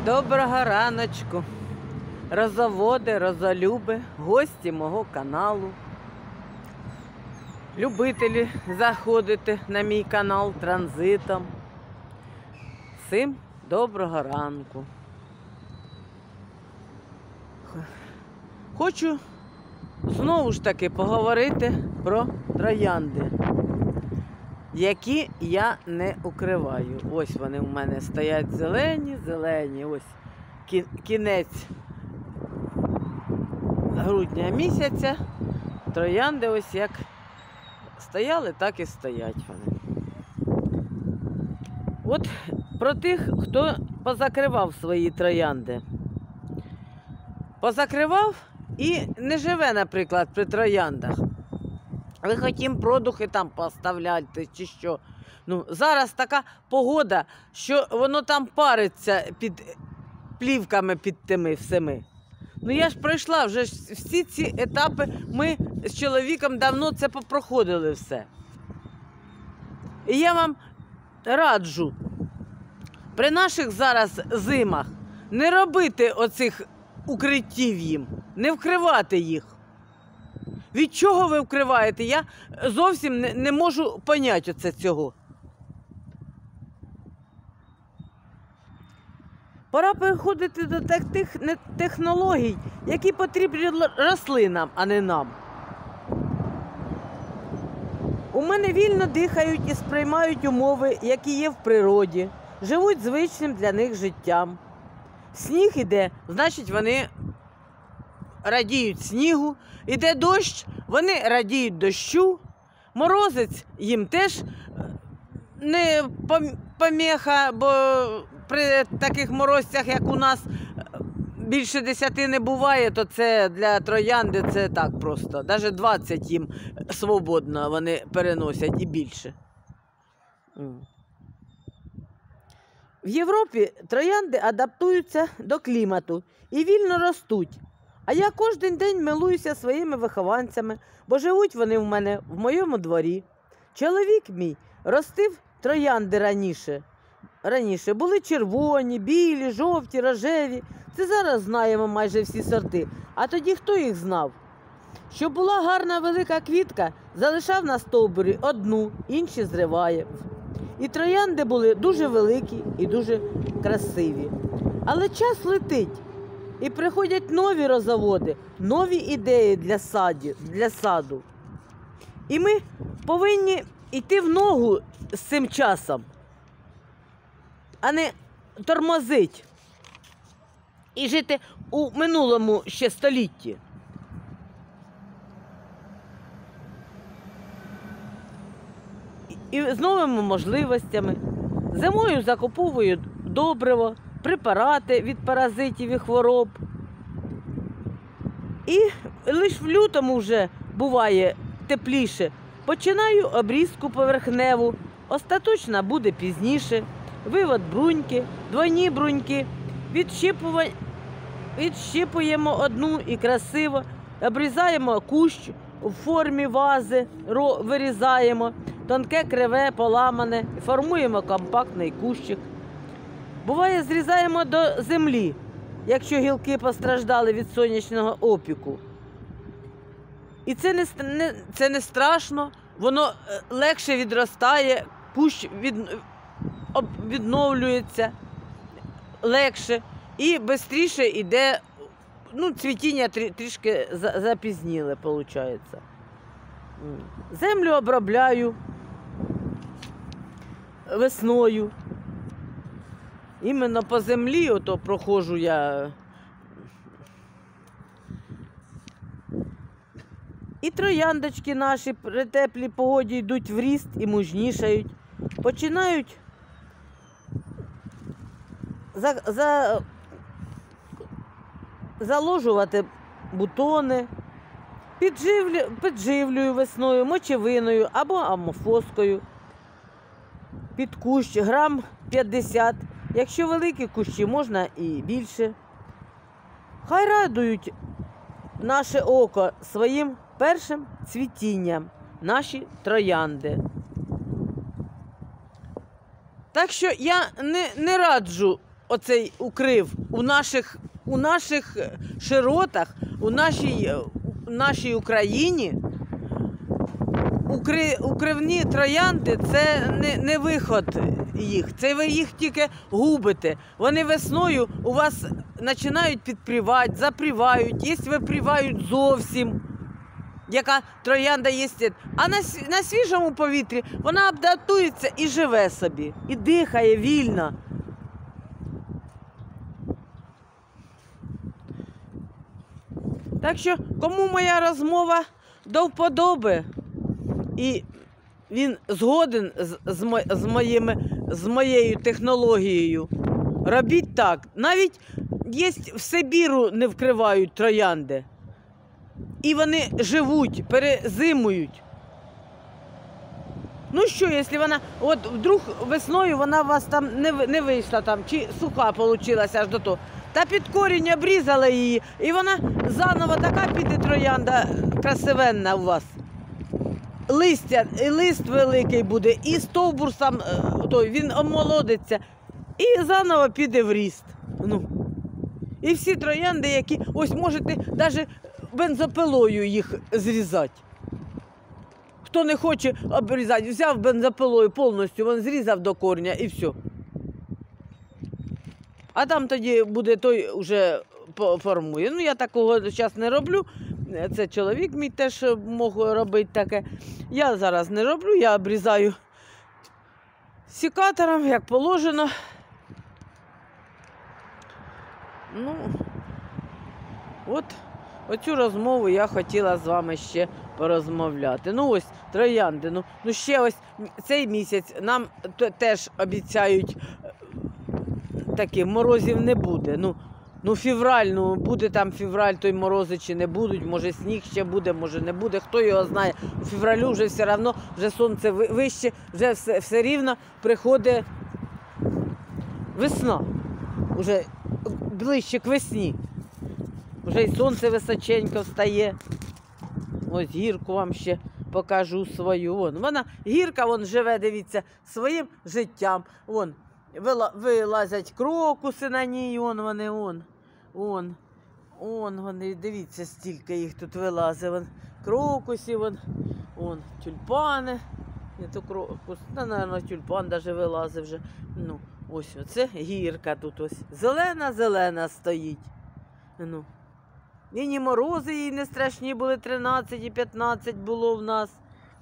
Доброго раночку, розоводи, розолюби, гості мого каналу, любителі заходити на мій канал транзитом. Всім доброго ранку. Хочу знову ж таки поговорити про троянди, які я не укриваю. Ось вони у мене стоять зелені. Ось кінець грудня місяця. Троянди ось як стояли, так і стоять вони. От про тих, хто позакривав свої троянди. Позакривав і не живе, наприклад, при трояндах. Ви хотім продухи там поставляти чи що. Ну, зараз така погода, що воно там париться під плівками під тими всіми. Ну я ж пройшла вже всі ці етапи, ми з чоловіком давно це попроходили все. І я вам раджу, при наших зараз зимах не робити оцих укриттів їм, не вкривати їх. Від чого ви вкриваєте? Я зовсім не можу поняти оце цього. Пора переходити до тих технологій, які потрібні рослинам, а не нам. У мене вільно дихають і сприймають умови, які є в природі, живуть звичним для них життям. Сніг іде, значить вони радіють снігу, іде дощ, вони радіють дощу, морозець їм теж не помеха, бо при таких морозцях, як у нас, більше 10 не буває, то це для троянди це так просто. Навіть 20 їм свободно вони переносять і більше. В Європі троянди адаптуються до клімату і вільно ростуть. А я кожен день милуюся своїми вихованцями, бо живуть вони в мене в моєму дворі. Чоловік мій ростив троянди раніше. Були червоні, білі, жовті, рожеві. Це зараз знаємо майже всі сорти. А тоді хто їх знав? Щоб була гарна велика квітка, залишав на стовбурі одну, інші зриває. І троянди були дуже великі і дуже красиві. Але час летить. І приходять нові розоводи, нові ідеї для саду. І ми повинні йти в ногу з цим часом, а не тормозити і жити у минулому ще столітті. І з новими можливостями. Зимою закуповую добриво, препарати від паразитів і хвороб. І лише в лютому вже буває тепліше. Починаю обрізку поверхневу. Остаточна буде пізніше. Вивод бруньки, двойні бруньки. Відщипуємо одну і красиво. Обрізаємо кущ у формі вази, вирізаємо. Тонке, криве, поламане. Формуємо компактний кущик. Буває, зрізаємо до землі, якщо гілки постраждали від сонячного опіку. І це не страшно, воно легше відростає, кущ відновлюється легше і швидше йде, цвітіння трішки запізніле, виходить. Землю обробляю весною. Іменно по землі ото проходжу я. І трояндочки наші при теплій погоді йдуть в ріст і мужнішають. Починають заложувати бутони, підживлюю весною, мочевиною або амофоскою. Під кущ грам 50. Якщо великі кущі, можна і більше. Хай радують наше око своїм першим цвітінням, наші троянди. Так що я не раджу оцей укрив у наших широтах, у нашій Україні, укривні троянди – це не виход їх, це ви їх тільки губите. Вони весною у вас починають підпрівати, запрівають, є випрівають зовсім, яка троянда є. А на свіжому повітрі вона адаптується і живе собі, і дихає вільно. Так що, кому моя розмова до вподоби, і він згоден з моєю технологією, робіть так. Навіть є в Сибіру не вкривають троянди. І вони живуть, перезимують. Ну що, якщо вона, от вдруг весною вона у вас там не вийшла, там, чи суха вийшла аж до того, та під корінь обрізали її, і вона заново така піде троянда красивенна у вас. Лист великий буде, і стовбур сам, він омолодиться, і заново піде в ріст. Ну. І всі троянди, які, ось можете навіть бензопилою їх зрізати. Хто не хоче обрізати, взяв бензопилою повністю, він зрізав до корня і все. А там тоді буде той вже формує. Ну, я такого зараз не роблю. Це чоловік мій теж мог робити таке. Я зараз не роблю, я обрізаю секатором, як положено. Ну, от оцю розмову я хотіла з вами ще порозмовляти. Ну ось, троянди, ну ще ось цей місяць нам теж обіцяють, таких морозів не буде. Ну февраль, буде там февраль, той морози чи не будуть, може сніг ще буде, може не буде, хто його знає. У февралю вже все одно, вже сонце вище, вже все рівно приходить весна, вже ближче к весні. Вже й сонце височенько встає. Ось гірку вам ще покажу свою. Вона гірка, живе, дивіться, своїм життям. Вилазять крокуси на ній, вони, дивіться, стільки їх тут вилазить. Крокусів, тюльпани. Не то крокус, мабуть, тюльпан навіть вилазить вже. Ну, ось оце гірка тут ось. Зелена стоїть. Ну. І морози їй не страшні були, 13 і 15 було в нас.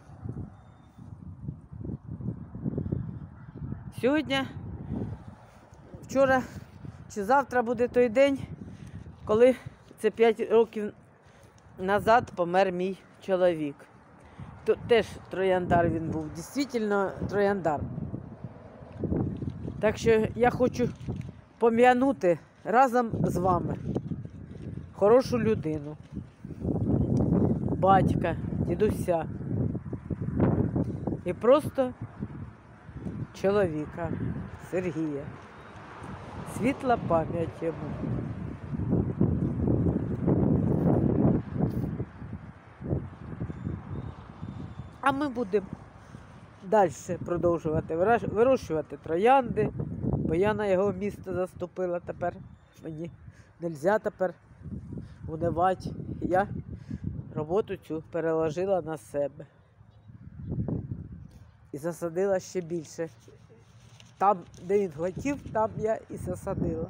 Сьогодні, вчора чи завтра буде той день, коли це 5 років назад помер мій чоловік. Теж трояндар він був, дійсно трояндар. Так що я хочу пом'янути разом з вами хорошу людину, батька, дідуся і просто чоловіка Сергія. Світла пам'ять йому. А ми будемо далі продовжувати вирощувати троянди, бо я на його місце заступила тепер. Мені не можна тепер унивати. Я роботу цю переложила на себе. І засадила ще більше. Там, де він хотів, там я і засадила.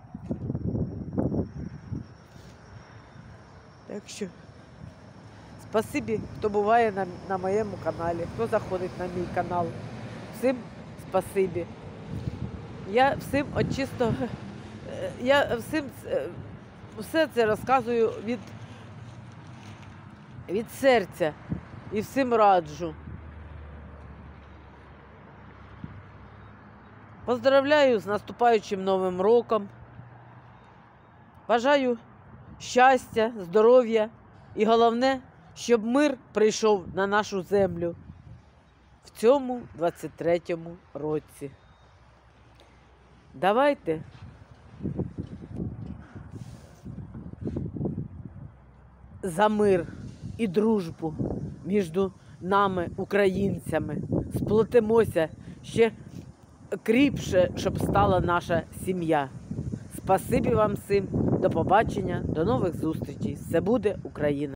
Так що, спасибі, хто буває на моєму каналі, хто заходить на мій канал. Всім спасибі. Я всім все це розказую від серця і всім раджу. Поздравляю з наступаючим Новим роком. Бажаю щастя, здоров'я і головне, щоб мир прийшов на нашу землю в цьому 23-му році. Давайте за мир і дружбу між нами, українцями, сплотимося ще кріпше, щоб стала наша сім'я. Спасибі вам всім. До побачення, до нових зустрічей. Все буде Україна!